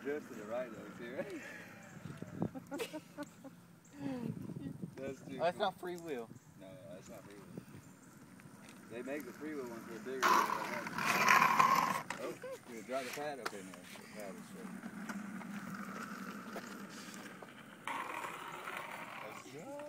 just to the right though, see right? That's too That's cool. not free will. No, that's not free will. They make the free will ones for bigger. Oh, you gonna drop the pad? Okay, no, the pad is straight. Let's go.